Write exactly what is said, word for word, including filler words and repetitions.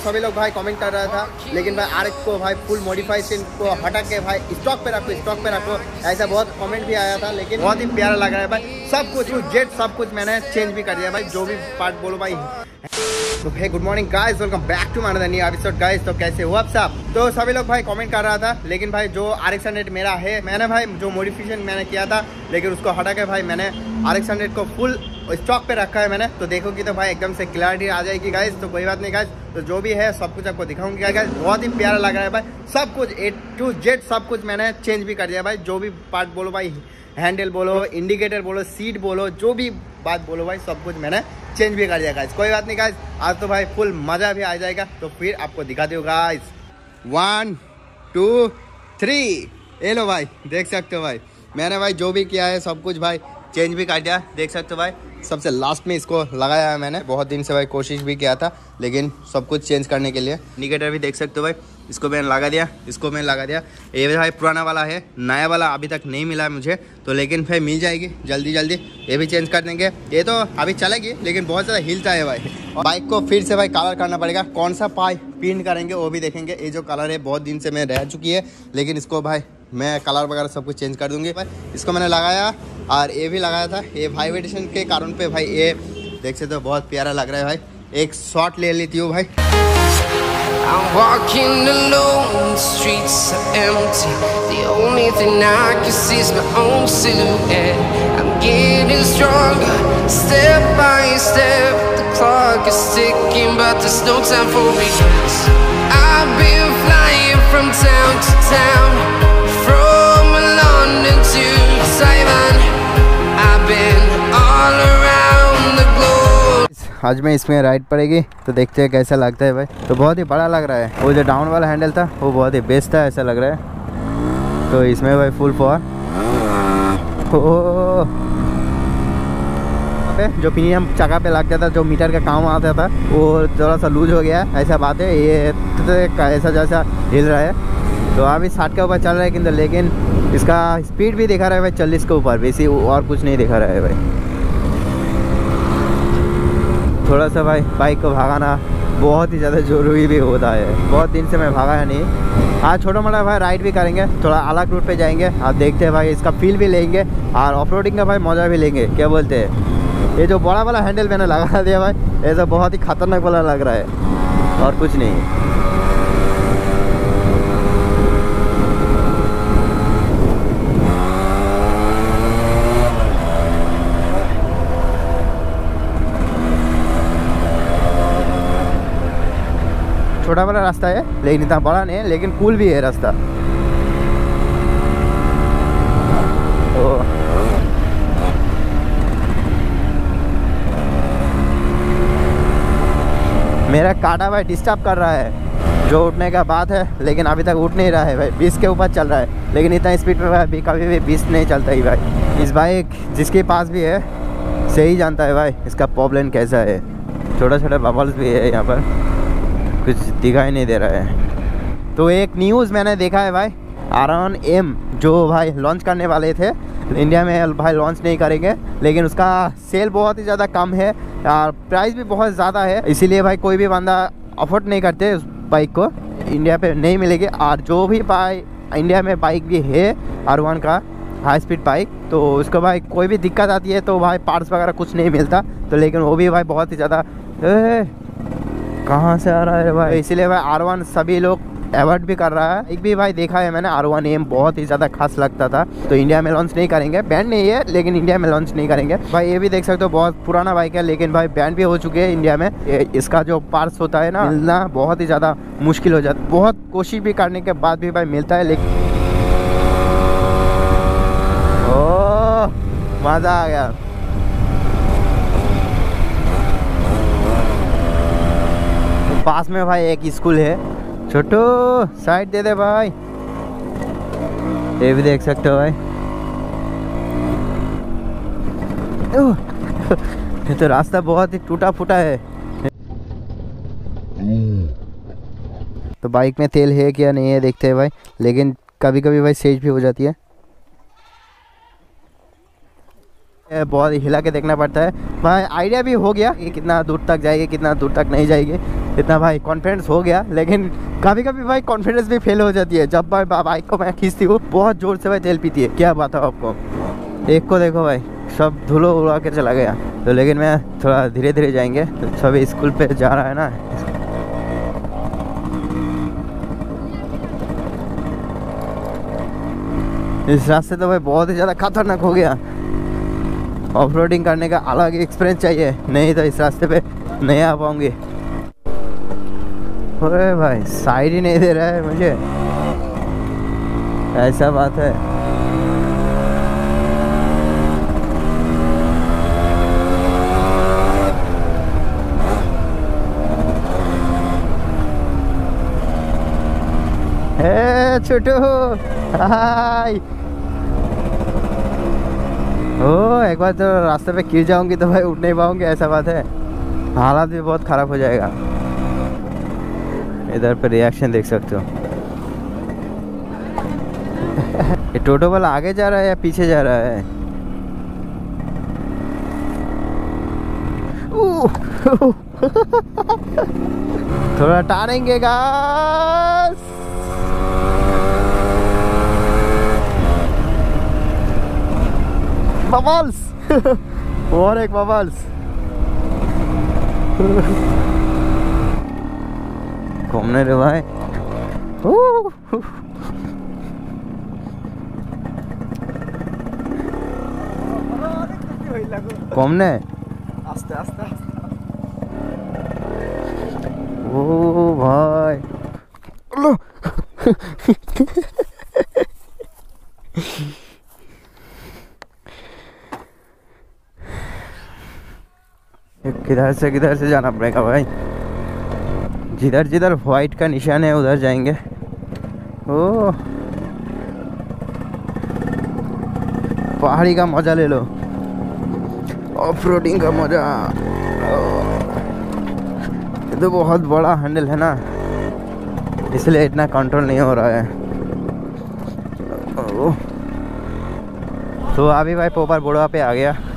सभी लोग भाई कमेंट कर रहा था, लेकिन भाई आर एक्स को भाई फुल मॉडिफाइड को हटा के भाई स्टॉक पे रखो, स्टॉक पे रखो, ऐसा बहुत कमेंट भी आया था। लेकिन बहुत ही प्यारा लग रहा है भाई, सब कुछ जेट सब कुछ मैंने चेंज भी कर दिया भाई, जो भी पार्ट बोलो भाई। तो hey good morning guys, welcome back to my new episode guys. तो कैसे हो आप सब? तो सभी लोग भाई कमेंट कर रहा था, लेकिन भाई जो आर एक्स हंड्रेड मेरा है, मैंने भाई जो मॉडिफिकेशन मैंने किया था, लेकिन उसको हटा के भाई मैंने आर एक्स हंड्रेड को फुल स्टॉक पे रखा है मैंने। तो देखोगी तो भाई एकदम से क्लैरिटी आ जाएगी गाइस। तो कोई बात नहीं गाइस, तो जो भी है सब कुछ आपको दिखाऊंगी गाइस। बहुत ही प्यारा लग रहा है भाई, सब कुछ ए टू जेड सब कुछ मैंने चेंज भी कर दिया भाई, जो भी पार्ट बोलो भाई, हैंडल बोलो, इंडिकेटर बोलो, सीट बोलो, जो भी बात बोलो भाई, सब कुछ मैंने चेंज भी कर दिया गाइस। कोई बात नहीं गाइस, आज तो भाई फुल मजा भी आ जाएगा। तो फिर आपको दिखाते हो गाइस, वन टू थ्री, ये लो भाई, देख सकते हो भाई मैंने भाई जो भी किया है सब कुछ भाई चेंज भी कर दिया, देख सकते हो भाई। सबसे लास्ट में इसको लगाया है मैंने, बहुत दिन से भाई कोशिश भी किया था, लेकिन सब कुछ चेंज करने के लिए। इंडिकेटर भी देख सकते हो भाई, इसको मैंने लगा दिया, इसको मैंने लगा दिया। ये भाई पुराना वाला है, नया वाला अभी तक नहीं मिला मुझे, तो लेकिन फिर मिल जाएगी जल्दी जल्दी, ये भी चेंज कर देंगे। ये तो अभी चलेगी, लेकिन बहुत ज़्यादा हिलता है भाई। और बाइक को फिर से भाई कलर करना पड़ेगा, कौन सा पाइप पेंट करेंगे वो भी देखेंगे। ये जो कलर है बहुत दिन से मैं रह चुकी है, लेकिन इसको भाई मैं कलर वगैरह सब कुछ चेंज कर दूंगी भाई। इसको मैंने लगाया और ये भी लगाया था, ये वाइब्रेशन के कारण पे भाई ये देख सकते हो बहुत प्यारा लग रहा है भाई। एक शॉट ले लेती हूँ भाई। I'm walking alone, the streets are empty. The only thing I can see is my own silhouette. I'm getting stronger, step by step. The clock is ticking, but there's no time for regrets. I've been flying from town to town, from London to Taiwan. I've been all around the globe. आज में इसमें ride पड़ेगी, तो देखते हैं कैसा लगता है भाई। तो बहुत ही बड़ा लग रहा है, वो जो डाउन वाला हैंडल था वो बहुत ही बेस्ट था ऐसा लग रहा है। तो इसमें भाई फुल पावर, जो पिनियम चक्का पे लगता था, जो मीटर का काम आता था, वो थोड़ा सा लूज हो गया, ऐसा बात है। ये ऐसा जैसा हिल रहा है, तो अभी साठ के ऊपर चल रहा है, किंतु लेकिन इसका स्पीड भी दिखा रहा है भाई चालीस के ऊपर, बेसी और कुछ नहीं दिखा रहा है भाई। थोड़ा सा भाई बाइक को भगाना बहुत ही ज़्यादा ज़रूरी भी होता है, बहुत दिन से मैं भागा है नहीं। आज छोटा मोटा भाई राइड भी करेंगे, थोड़ा अलग रूट पे जाएंगे, आप देखते हैं भाई, इसका फील भी लेंगे और ऑफ रोडिंग का भाई मज़ा भी लेंगे। क्या बोलते हैं, ये जो बड़ा वाला हैंडल मैंने लगा दिया भाई, ऐसा बहुत ही खतरनाक वाला लग रहा है और कुछ नहीं। छोटा वाला रास्ता है, लेकिन इतना बड़ा नहीं है, लेकिन कूल भी है रास्ता। ओ मेरा काटा भाई डिस्टर्ब कर रहा है, जो उठने का बात है, लेकिन अभी तक उठ नहीं रहा है भाई। बीस के ऊपर चल रहा है, लेकिन इतना स्पीड में भाई कभी भी बीस नहीं चलता ही भाई। इस बाइक जिसके पास भी है सही जानता है भाई इसका प्रॉब्लम कैसा है। छोटा छोटा बबल्स भी है यहाँ पर, कुछ दिखाई नहीं दे रहा है। तो एक न्यूज़ मैंने देखा है भाई, आर वन एम जो भाई लॉन्च करने वाले थे इंडिया में, भाई लॉन्च नहीं करेंगे, लेकिन उसका सेल बहुत ही ज़्यादा कम है और प्राइस भी बहुत ज़्यादा है, इसीलिए भाई कोई भी बंदा अफोर्ड नहीं करते उस बाइक को, इंडिया पे नहीं मिलेगी। और जो भी भाई इंडिया में बाइक भी है आर वन का हाई स्पीड बाइक, तो उसको भाई कोई भी दिक्कत आती है तो भाई पार्ट्स वगैरह कुछ नहीं मिलता, तो लेकिन वो भी भाई बहुत ही ज़्यादा कहाँ से आ रहा है भाई, इसीलिए भाई आर वन सभी लोग अवॉइड भी कर रहा है। एक भी भाई देखा है मैंने, आर वन एम बहुत ही ज़्यादा खास लगता था, तो इंडिया में लॉन्च नहीं करेंगे, बैंड नहीं है लेकिन इंडिया में लॉन्च नहीं करेंगे भाई। ये भी देख सकते हो बहुत पुराना बाइक है, लेकिन भाई बैंड भी हो चुके हैं इंडिया में। इसका जो पार्ट्स होता है ना, मिलना बहुत ही ज़्यादा मुश्किल हो जाता है, बहुत कोशिश भी करने के बाद भी भाई मिलता है, लेकिन ओ मज़ा आ गया। पास में भाई एक स्कूल है, छोटू साइड दे दे भाई, ये भी देख सकते हो भाई। ये तो रास्ता बहुत ही टूटा फूटा है। तो बाइक में तेल है क्या नहीं है देखते हैं भाई, लेकिन कभी कभी भाई सेज भी हो जाती है, बहुत हिला के देखना पड़ता है भाई। आइडिया भी हो गया कि कितना दूर तक जाएगी कितना दूर तक नहीं जाएगी, इतना भाई कॉन्फिडेंस हो गया, लेकिन कभी कभी भाई कॉन्फिडेंस भी फेल हो जाती है। जब भाई बाइक को मैं खींचती हूँ बहुत जोर से भाई तेल पीती है, क्या बताऊँ आपको। एक को देखो भाई सब धुलो उड़ा के चला गया। तो लेकिन मैं थोड़ा धीरे धीरे जाएंगे, तो सब स्कूल पे जा रहा है ना। इस रास्ते तो भाई बहुत ही ज़्यादा खतरनाक हो गया। ऑफ रोडिंग करने का अलग एक्सपीरियंस चाहिए, नहीं तो इस रास्ते पे नहीं आ पाऊंगी। अरे भाई साइड ही नहीं दे रहा है मुझे, ऐसा बात है। हे छोटू हाय। ओ एक बार तो रास्ते पे गिर जाऊंगी तो भाई उठ नहीं पाऊंगी, ऐसा बात है। हालात भी बहुत ख़राब हो जाएगा। इधर पे रिएक्शन देख सकते हो। ये टोटो वाला आगे जा रहा है या पीछे जा रहा है? थोड़ा टारेंगे गाइस। बबल्स और एक बबल्स। घूमने रे भाई। घूमने आस्ते आस्ते ओ भाई लो। किधर से किधर से जाना पड़ेगा भाई। जिधर जिधर व्हाइट का निशान है उधर जाएंगे। ओ पहाड़ी का मजा ले लो, ऑफ रोडिंग का मजा। ये तो बहुत बड़ा हैंडल है ना, इसलिए इतना कंट्रोल नहीं हो रहा है। ओ, तो अभी भाई पोपर बोड़वा पे आ गया।